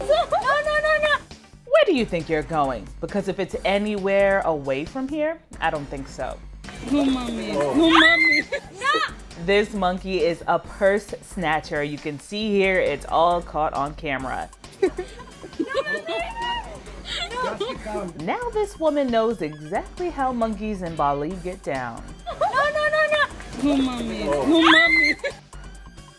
No. Where do you think you're going? Because if it's anywhere away from here, I don't think so. No, mommy. No, mommy. No! This monkey is a purse snatcher. You can see here, it's all caught on camera. Now this woman knows exactly how monkeys in Bali get down. No, mommy. No, mommy.